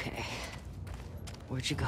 Okay. Where'd you go?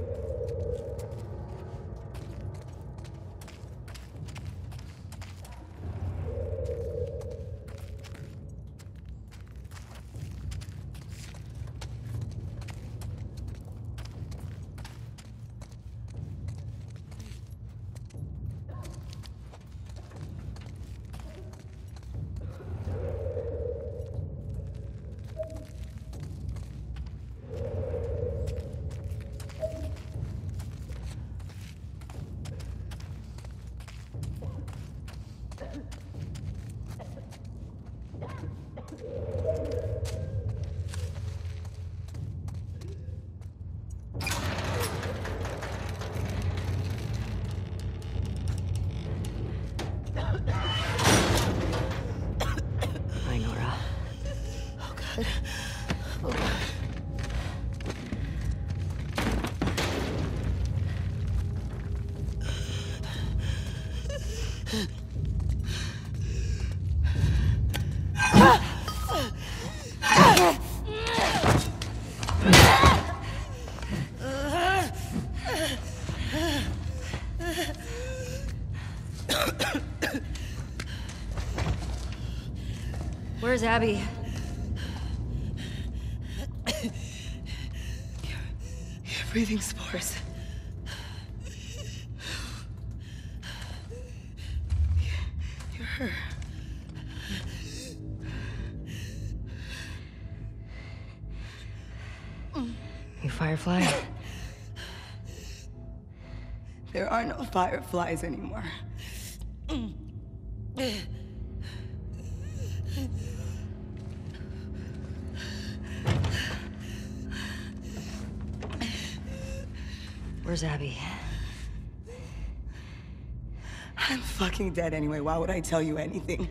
Where's Abby? You're breathing spores. You're her. You Firefly? There are no fireflies anymore. Where's Abby? I'm fucking dead anyway. Why would I tell you anything?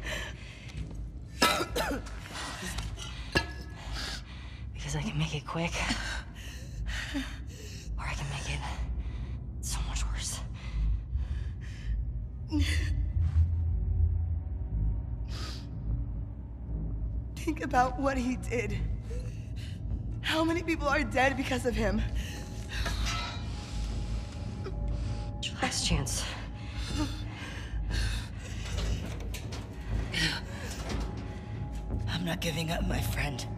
Because I can make it quick. Or I can make it so much worse. Think about what he did. How many people are dead because of him? It's your last chance. I'm not giving up, my friend.